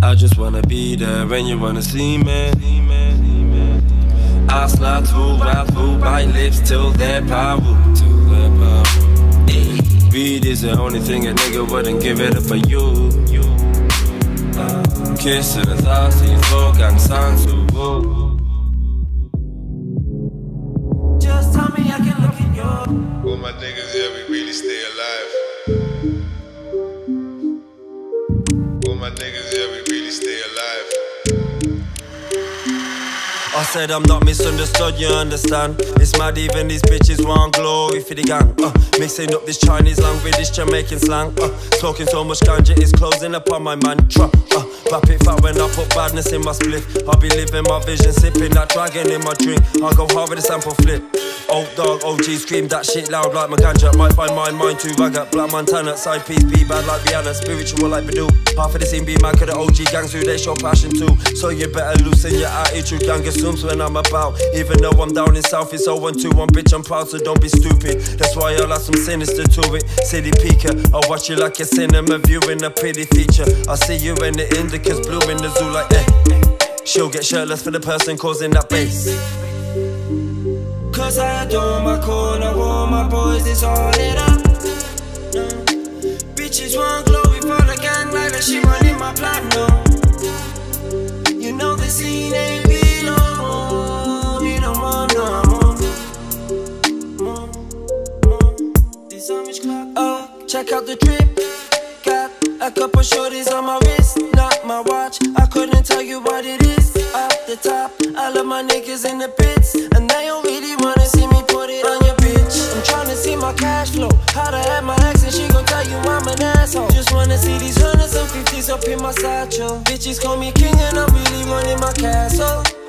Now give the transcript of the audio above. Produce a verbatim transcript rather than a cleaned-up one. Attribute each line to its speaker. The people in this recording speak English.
Speaker 1: I just wanna be there when you wanna see me. I slide through, right through, bite lips till they're powerful. Weed is the only thing a nigga wouldn't give it up for you. Kiss to the thoughts, these folk and songs to woo.
Speaker 2: Just tell me I can look in your.
Speaker 3: All my niggas, yeah, we really stay alive. All my niggas, yeah, we really stay alive.
Speaker 1: I said I'm not misunderstood, you understand? It's mad even these bitches want glory for the gang. uh, Mixing up this Chinese language with this Jamaican slang. uh, Smoking so much ganja it's closing upon my mantra. uh, Bap it fat when I put badness in my split. I'll be living my vision, sipping that dragon in my drink. I'll go hard with a sample flip. Old dog, O G, scream that shit loud like my ganja. Might find mine, mine too, I got Black Montana. Side piece, be bad like Rihanna, spiritual like Badu. Half of the scene be mad cause the O G gangs who they show passion too. So you better loosen your attitude, gang assumes when I'm about. Even though I'm down in south, it's oh one two one, bitch I'm proud, so don't be stupid. That's why I'll have some sinister to it. City peeker, I'll watch you like a cinema viewing a pretty feature. I see you in the indicas, blue in the zoo like eh. She'll get shirtless for the person causing that bass.
Speaker 2: Cause I adore my corner, all my boys, it's all lit up. No. Bitches want glory for the gang like that shit running my platinum. You know the scene ain't real, oh, you don't want no more, more, more. This homage clock, oh, check out the drip. Got a couple shorties on my wrist, not my watch. I couldn't tell you what it is. Off the top, I love my niggas in the pits, and they don't really wanna see me put it on your bitch. I'm tryna see my cash flow, how to have my ex and she gon' tell you I'm an asshole. Just wanna see these hundreds and fifties up in my satchel. Bitches call me king and I'm really running my castle.